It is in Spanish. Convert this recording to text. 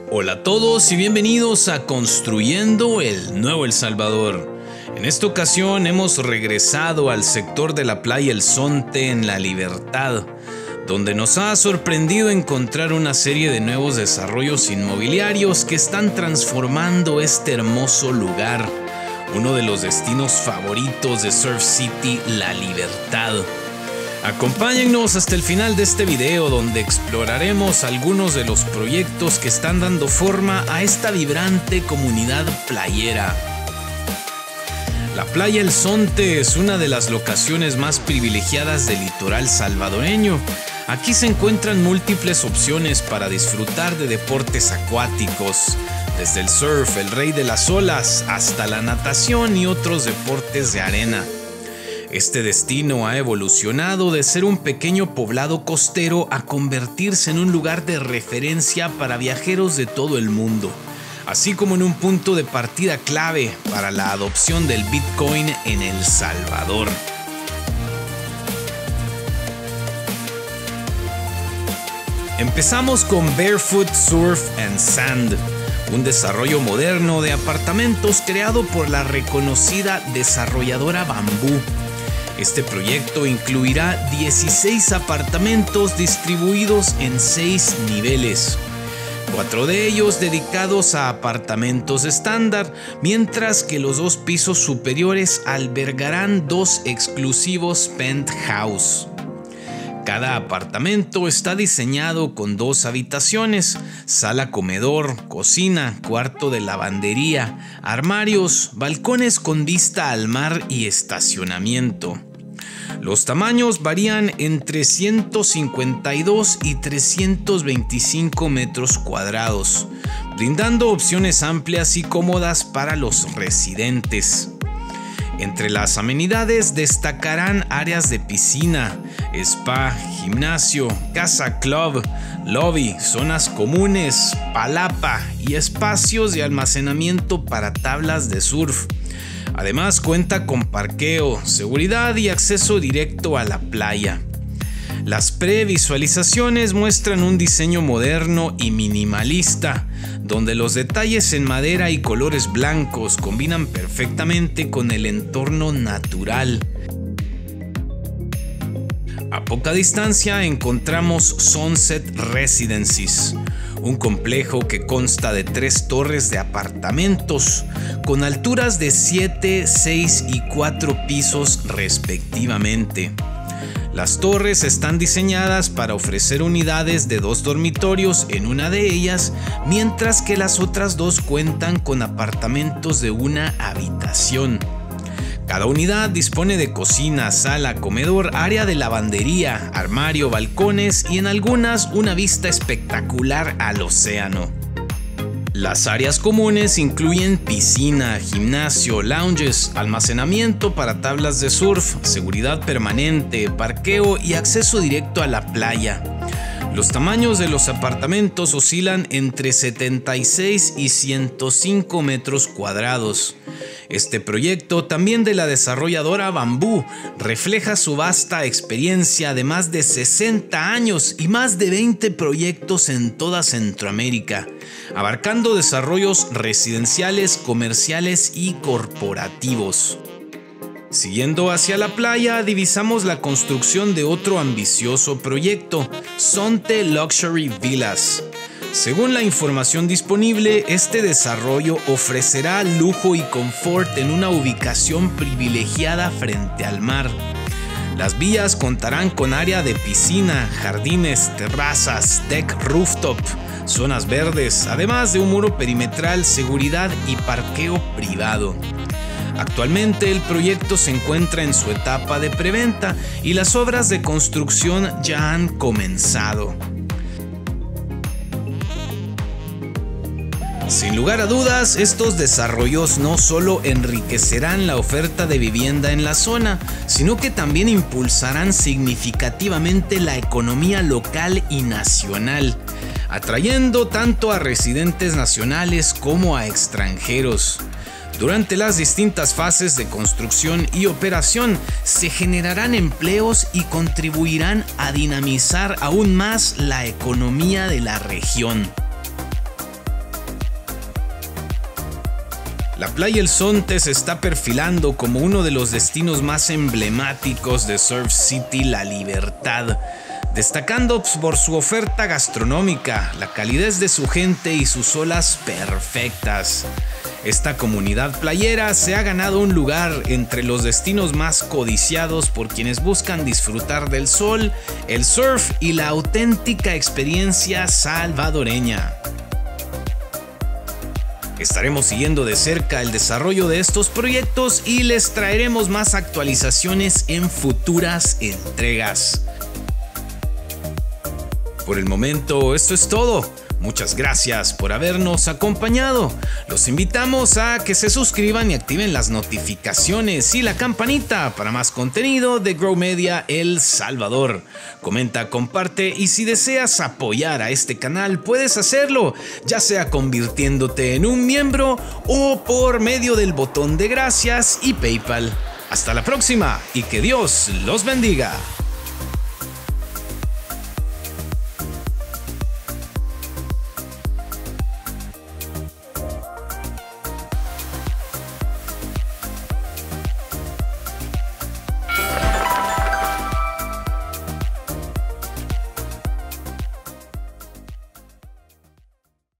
Hola a todos y bienvenidos a Construyendo el Nuevo El Salvador. En esta ocasión hemos regresado al sector de la playa El Zonte en La Libertad, donde nos ha sorprendido encontrar una serie de nuevos desarrollos inmobiliarios que están transformando este hermoso lugar, uno de los destinos favoritos de Surf City, La Libertad. Acompáñennos hasta el final de este video, donde exploraremos algunos de los proyectos que están dando forma a esta vibrante comunidad playera. La playa El Zonte es una de las locaciones más privilegiadas del litoral salvadoreño. Aquí se encuentran múltiples opciones para disfrutar de deportes acuáticos, desde el surf, el rey de las olas, hasta la natación y otros deportes de arena. Este destino ha evolucionado de ser un pequeño poblado costero a convertirse en un lugar de referencia para viajeros de todo el mundo, así como en un punto de partida clave para la adopción del Bitcoin en El Salvador. Empezamos con Barefoot Surf and Sand, un desarrollo moderno de apartamentos creado por la reconocida desarrolladora Bambú. Este proyecto incluirá 16 apartamentos distribuidos en 6 niveles, 4 de ellos dedicados a apartamentos estándar, mientras que los 2 pisos superiores albergarán 2 exclusivos penthouse. Cada apartamento está diseñado con 2 habitaciones, sala comedor, cocina, cuarto de lavandería, armarios, balcones con vista al mar y estacionamiento. Los tamaños varían entre 152 y 325 metros cuadrados, brindando opciones amplias y cómodas para los residentes. Entre las amenidades destacarán áreas de piscina, spa, gimnasio, casa club, lobby, zonas comunes, palapa y espacios de almacenamiento para tablas de surf. Además cuenta con parqueo, seguridad y acceso directo a la playa. Las previsualizaciones muestran un diseño moderno y minimalista, donde los detalles en madera y colores blancos combinan perfectamente con el entorno natural. A poca distancia encontramos Sunset Residences, un complejo que consta de 3 torres de apartamentos con alturas de 7, 6 y 4 pisos respectivamente. Las torres están diseñadas para ofrecer unidades de 2 dormitorios en una de ellas, mientras que las otras 2 cuentan con apartamentos de 1 habitación. Cada unidad dispone de cocina, sala, comedor, área de lavandería, armario, balcones y en algunas una vista espectacular al océano. Las áreas comunes incluyen piscina, gimnasio, lounges, almacenamiento para tablas de surf, seguridad permanente, parqueo y acceso directo a la playa. Los tamaños de los apartamentos oscilan entre 76 y 105 metros cuadrados. Este proyecto, también de la desarrolladora Bambú, refleja su vasta experiencia de más de 60 años y más de 20 proyectos en toda Centroamérica, abarcando desarrollos residenciales, comerciales y corporativos. Siguiendo hacia la playa, divisamos la construcción de otro ambicioso proyecto, Zonte Luxury Villas. Según la información disponible, este desarrollo ofrecerá lujo y confort en una ubicación privilegiada frente al mar. Las villas contarán con área de piscina, jardines, terrazas, deck rooftop, zonas verdes, además de un muro perimetral, seguridad y parqueo privado. Actualmente el proyecto se encuentra en su etapa de preventa y las obras de construcción ya han comenzado. Sin lugar a dudas, estos desarrollos no solo enriquecerán la oferta de vivienda en la zona, sino que también impulsarán significativamente la economía local y nacional, atrayendo tanto a residentes nacionales como a extranjeros. Durante las distintas fases de construcción y operación se generarán empleos y contribuirán a dinamizar aún más la economía de la región. La playa El Zonte se está perfilando como uno de los destinos más emblemáticos de Surf City La Libertad, destacando por su oferta gastronómica, la calidez de su gente y sus olas perfectas. Esta comunidad playera se ha ganado un lugar entre los destinos más codiciados por quienes buscan disfrutar del sol, el surf y la auténtica experiencia salvadoreña. Estaremos siguiendo de cerca el desarrollo de estos proyectos y les traeremos más actualizaciones en futuras entregas. Por el momento, esto es todo. Muchas gracias por habernos acompañado. Los invitamos a que se suscriban y activen las notificaciones y la campanita para más contenido de Grow Media El Salvador. Comenta, comparte y si deseas apoyar a este canal puedes hacerlo, ya sea convirtiéndote en un miembro o por medio del botón de gracias y PayPal. Hasta la próxima y que Dios los bendiga.